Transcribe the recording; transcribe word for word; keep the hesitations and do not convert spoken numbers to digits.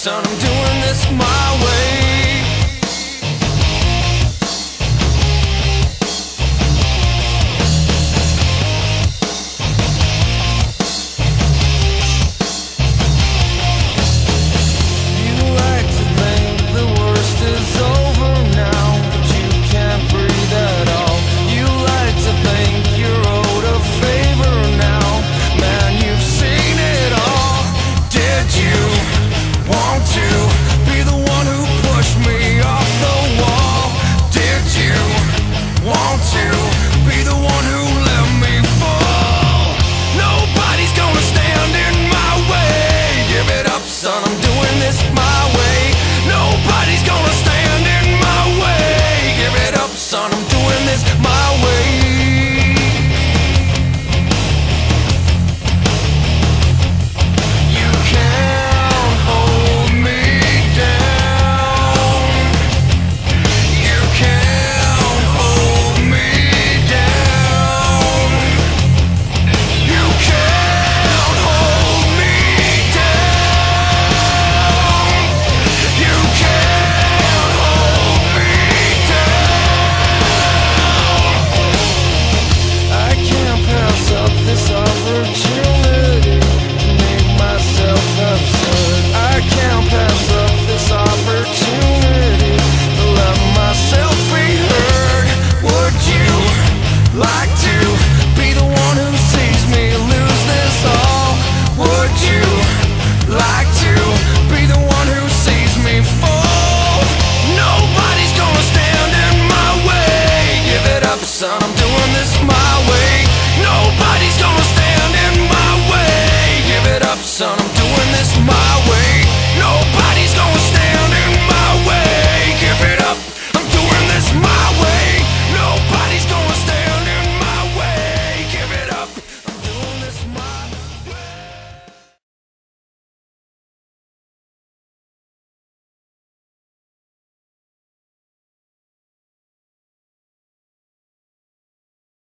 son, I'm doing this my way. Son, I'm doing this my way. Nobody's gonna stand in my way. Give it up, son, I'm doing this my way. You can't hold me down. You can't hold me down. You can't hold me down. This opportunity to make myself absurd. I can't pass up this opportunity to let myself be heard. Would you like to be the one who sees me lose this all? Would you like to be the one who sees me fall? Nobody's gonna stand in my way. Give it up, son, I'm doing this my way. Nobody's gonna stand in my way. Give it up, son, I'm